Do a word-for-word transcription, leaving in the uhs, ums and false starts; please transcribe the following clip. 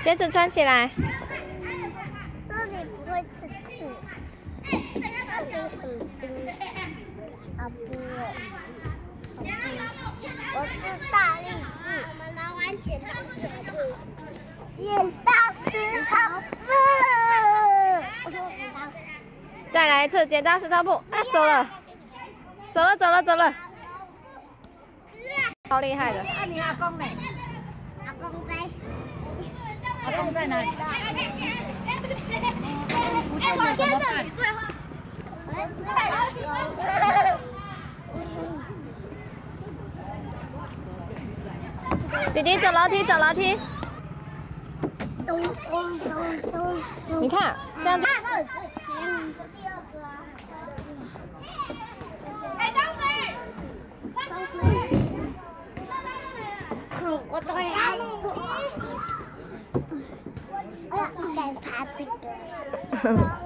鞋子穿起来。 这里不会刺刺，这里很冰，好冰哦，好冰。我是大力士，我们来玩剪刀石头布。剪刀石头布。我说剪刀。 再来一次剪刀石头布，啊，走了，走了，走了，走了。超厉害的。 啊，你阿公呢？ 阿公在。 阿公在哪里？ 哎，我跟着你最后。 弟弟走楼梯，走楼梯。 咚咚咚咚。 你看，这样就。 哎，张嘴！张嘴！我对啊。哎呀，该爬这个。